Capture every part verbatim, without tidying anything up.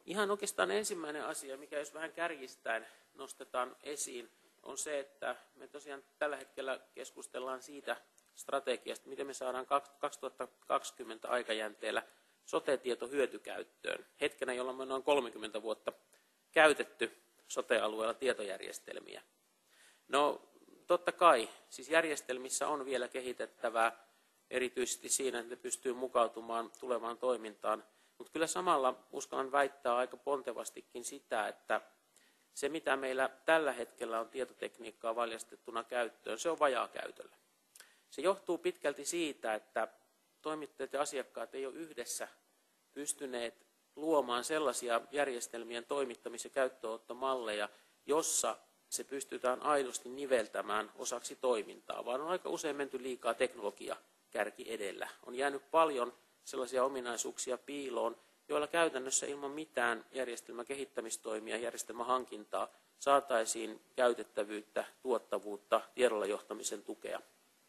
Ihan oikeastaan ensimmäinen asia, mikä jos vähän kärjistäen nostetaan esiin, on se, että me tosiaan tällä hetkellä keskustellaan siitä strategiasta, miten me saadaan kaksituhattakaksikymmentä aikajänteellä sote-tieto hyötykäyttöön. Hetkenä, jolloin me on noin kolmekymmentä vuotta käytetty sote-alueella tietojärjestelmiä. No totta kai, siis järjestelmissä on vielä kehitettävää, erityisesti siinä, että ne pystyy mukautumaan tulevaan toimintaan. Mutta kyllä samalla uskallan väittää aika pontevastikin sitä, että se mitä meillä tällä hetkellä on tietotekniikkaa valjastettuna käyttöön, se on vajaakäytöllä. Se johtuu pitkälti siitä, että toimittajat ja asiakkaat ei ole yhdessä pystyneet luomaan sellaisia järjestelmien toimittamis- ja käyttöönottomalleja, jossa se pystytään aidosti niveltämään osaksi toimintaa, vaan on aika usein menty liikaa teknologiakärki edellä. On jäänyt paljon sellaisia ominaisuuksia piiloon, joilla käytännössä ilman mitään järjestelmäkehittämistoimia, järjestelmähankintaa saataisiin käytettävyyttä, tuottavuutta, tiedolla johtamisen tukea.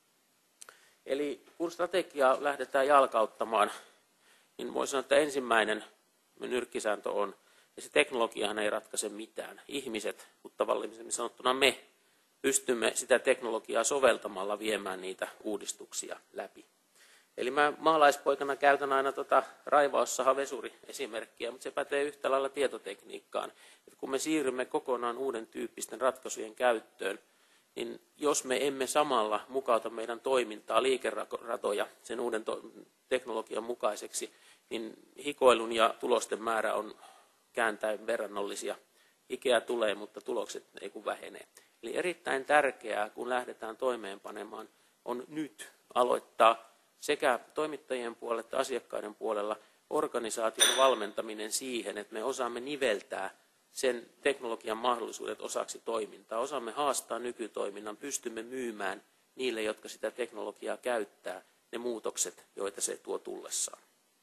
Eli kun strategiaa lähdetään jalkauttamaan, niin voi sanoa, että ensimmäinen nyrkkisääntö on, ja se teknologiahan ei ratkaise mitään. Ihmiset, mutta tavallisemmin sanottuna me, pystymme sitä teknologiaa soveltamalla viemään niitä uudistuksia läpi. Eli mä maalaispoikana käytän aina tuota raivaussaha-vesuri-esimerkkiä, mutta se pätee yhtä lailla tietotekniikkaan. Että kun me siirrymme kokonaan uuden tyyppisten ratkaisujen käyttöön, niin jos me emme samalla mukauta meidän toimintaa, liikeratoja sen uuden teknologian mukaiseksi, niin hikoilun ja tulosten määrä on kääntäen verrannollisia. Hikeä tulee, mutta tulokset ei kun vähenee. Eli erittäin tärkeää, kun lähdetään toimeenpanemaan, on nyt aloittaa sekä toimittajien puolella että asiakkaiden puolella organisaation valmentaminen siihen, että me osaamme niveltää sen teknologian mahdollisuudet osaksi toimintaa. Osaamme haastaa nykytoiminnan, pystymme myymään niille, jotka sitä teknologiaa käyttää, ne muutokset, joita se tuo tullessaan.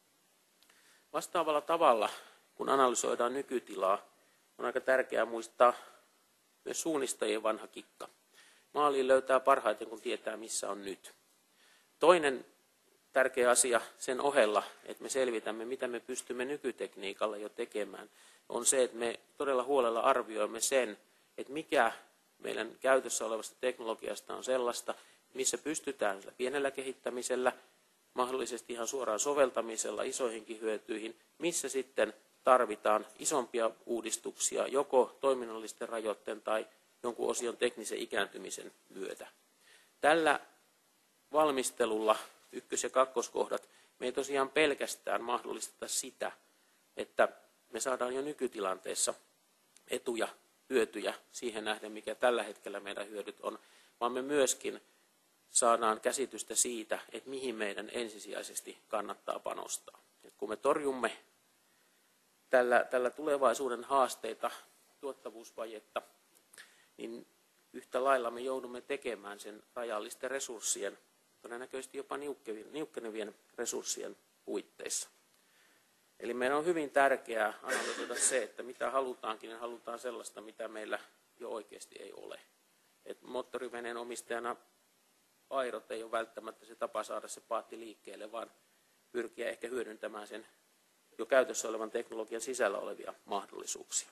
Vastaavalla tavalla, kun analysoidaan nykytilaa, on aika tärkeää muistaa myös suunnistajien vanha kikka. Maaliin löytää parhaiten, kun tietää, missä on nyt. Toinen tärkeä asia sen ohella, että me selvitämme, mitä me pystymme nykytekniikalla jo tekemään, on se, että me todella huolella arvioimme sen, että mikä meidän käytössä olevasta teknologiasta on sellaista, missä pystytään pienellä kehittämisellä, mahdollisesti ihan suoraan soveltamisella isoihinkin hyötyihin, missä sitten tarvitaan isompia uudistuksia joko toiminnallisten rajoitteen tai jonkun osion teknisen ikääntymisen myötä. Tällä valmistelulla ykkös- ja kakkoskohdat me ei tosiaan pelkästään mahdollisteta sitä, että me saadaan jo nykytilanteessa etuja, hyötyjä siihen nähden, mikä tällä hetkellä meidän hyödyt on, vaan me myöskin saadaan käsitystä siitä, että mihin meidän ensisijaisesti kannattaa panostaa. Et kun me torjumme tällä, tällä tulevaisuuden haasteita, tuottavuusvajetta, niin yhtä lailla me joudumme tekemään sen rajallisten resurssien, todennäköisesti jopa niukkenevien resurssien puitteissa. Eli meidän on hyvin tärkeää analysoida se, että mitä halutaankin, niin halutaan sellaista, mitä meillä jo oikeasti ei ole. Et moottoriveneen omistajana airot ei ole välttämättä se tapa saada se paatti liikkeelle, vaan pyrkiä ehkä hyödyntämään sen jo käytössä olevan teknologian sisällä olevia mahdollisuuksia.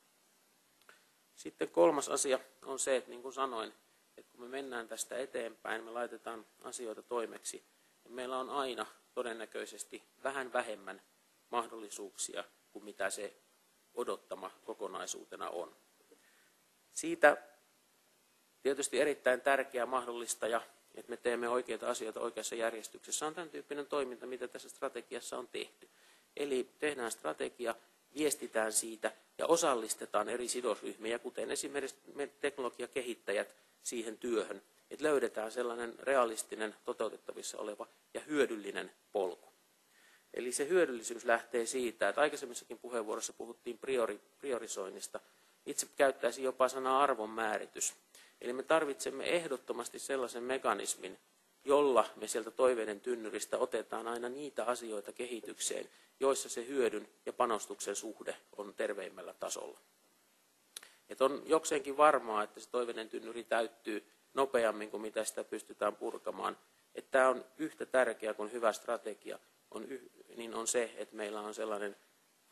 Sitten kolmas asia on se, että niin kuin sanoin, että kun me mennään tästä eteenpäin, me laitetaan asioita toimeksi, niin meillä on aina todennäköisesti vähän vähemmän mahdollisuuksia kuin mitä se odottama kokonaisuutena on. Siitä tietysti erittäin tärkeä mahdollistaja, että me teemme oikeita asioita oikeassa järjestyksessä, on tämän tyyppinen toiminta, mitä tässä strategiassa on tehty. Eli tehdään strategia, viestitään siitä ja osallistetaan eri sidosryhmiä, kuten esimerkiksi me teknologiakehittäjät siihen työhön, että löydetään sellainen realistinen, toteutettavissa oleva ja hyödyllinen polku. Eli se hyödyllisyys lähtee siitä, että aikaisemmissakin puheenvuorossa puhuttiin priori, priorisoinnista. Itse käyttäisin jopa sanaa arvonmääritys. Eli me tarvitsemme ehdottomasti sellaisen mekanismin, jolla me sieltä toiveiden tynnyristä otetaan aina niitä asioita kehitykseen, joissa se hyödyn ja panostuksen suhde on terveimmällä tasolla. Et on jokseenkin varmaa, että se toiveiden tynnyri täyttyy nopeammin kuin mitä sitä pystytään purkamaan. Että tämä on yhtä tärkeää kuin hyvä strategia, on, niin on se, että meillä on sellainen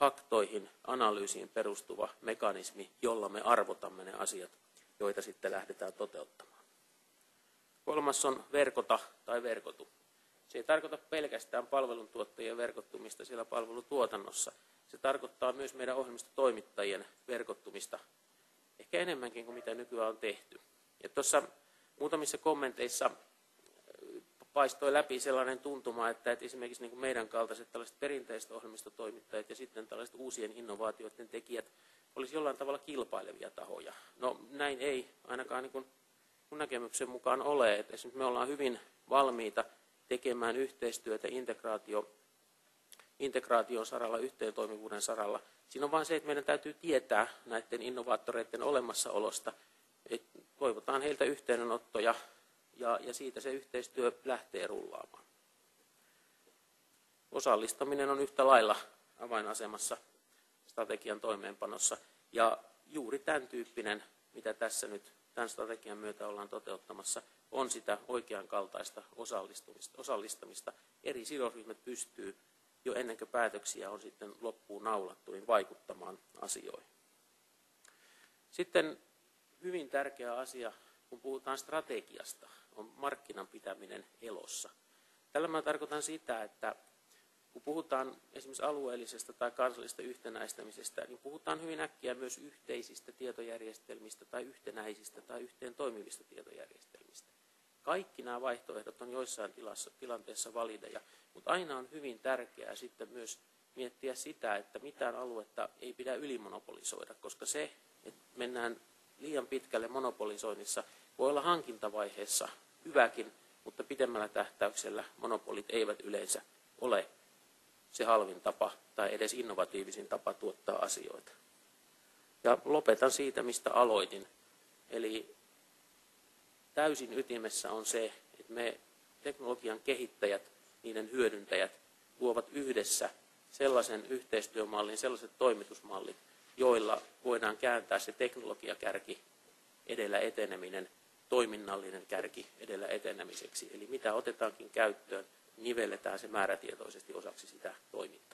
faktoihin, analyysiin perustuva mekanismi, jolla me arvotamme ne asiat, joita sitten lähdetään toteuttamaan. Kolmas on verkota tai verkotu. Se ei tarkoita pelkästään palveluntuottajien verkottumista siellä palvelutuotannossa. Se tarkoittaa myös meidän ohjelmistotoimittajien verkottumista, ehkä enemmänkin kuin mitä nykyään on tehty. Ja tuossa muutamissa kommenteissa paistoi läpi sellainen tuntuma, että esimerkiksi niin kuin meidän kaltaiset tällaiset perinteiset ohjelmistotoimittajat ja sitten tällaiset uusien innovaatioiden tekijät olisi jollain tavalla kilpailevia tahoja. No näin ei ainakaan niin kuin mun näkemyksen mukaan ole. Että esimerkiksi me ollaan hyvin valmiita tekemään yhteistyötä integraatio, integraation saralla, yhteentoimivuuden saralla. Siinä on vain se, että meidän täytyy tietää näiden innovaattoreiden olemassaolosta. Et toivotaan heiltä yhteydenottoja ja, ja siitä se yhteistyö lähtee rullaamaan. Osallistaminen on yhtä lailla avainasemassa strategian toimeenpanossa. Ja juuri tämän tyyppinen, mitä tässä nyt tämän strategian myötä ollaan toteuttamassa, on sitä oikean kaltaista osallistumista, osallistamista. Eri sidosryhmät pystyy jo ennen kuin päätöksiä on sitten loppuun naulattu, niin vaikuttamaan asioihin. Sitten hyvin tärkeä asia, kun puhutaan strategiasta, on markkinan pitäminen elossa. Tällä mä tarkoitan sitä, että kun puhutaan esimerkiksi alueellisesta tai kansallisesta yhtenäistämisestä, niin puhutaan hyvin äkkiä myös yhteisistä tietojärjestelmistä tai yhtenäisistä tai yhteen toimivista tietojärjestelmistä. Kaikki nämä vaihtoehdot on joissain tilassa, tilanteessa valideja, mutta aina on hyvin tärkeää sitten myös miettiä sitä, että mitään aluetta ei pidä ylimonopolisoida, koska se, että mennään liian pitkälle monopolisoinnissa, voi olla hankintavaiheessa hyväkin, mutta pidemmällä tähtäyksellä monopolit eivät yleensä ole se halvin tapa tai edes innovatiivisin tapa tuottaa asioita. Ja lopetan siitä, mistä aloitin. Eli täysin ytimessä on se, että me teknologian kehittäjät, niiden hyödyntäjät, luovat yhdessä sellaisen yhteistyömallin, sellaiset toimitusmallit, joilla voidaan kääntää se teknologiakärki edellä eteneminen, toiminnallinen kärki edellä etenemiseksi. Eli mitä otetaankin käyttöön, nivelletään se määrätietoisesti osaksi sitä toimintaa.